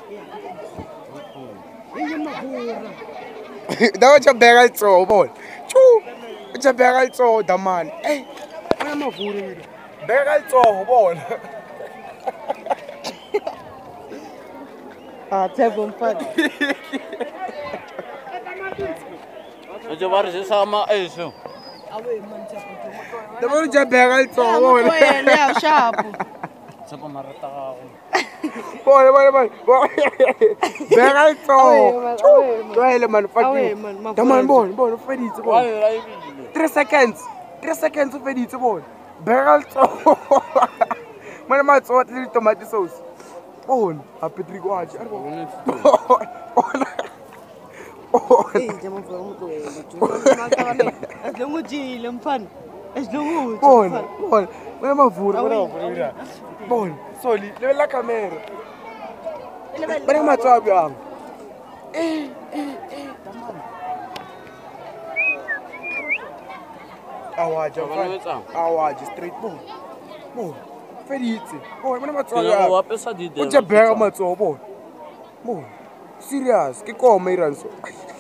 Dawa cha bega itso bon. Chu. Cha bega itso da man. Eh. Ana Mavura mina. Bega itso bon. Ah, tebo mfana. Aja baru sama eso. Awe man tebo. Dawa cha bega itso bon. Ya shapo. Sapa marata ako. Boy. Bega itso. Well man, fuck you. Da man bon, feditse bon. 3 seconds. 3 seconds feditse bon. Bega itso. Mana matso wa tomato sauce. Bon, a Patrick watch. Eh, jaman fa mo to eh. Aslungu jile mfana. Aslungu. Bon. Mana Mavura, mana. Bon, sorry, le la camera. Mana matso a byang. Awaja straight bon. Feditse. Bon, mana matso a byang. Wa pesa di. O ja bega matso bon. Bon. Serious, ke koma iranso.